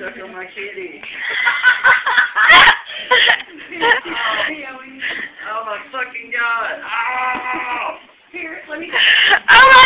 stuck on my kitty. Oh my fucking god. Oh! Here, let me... Oh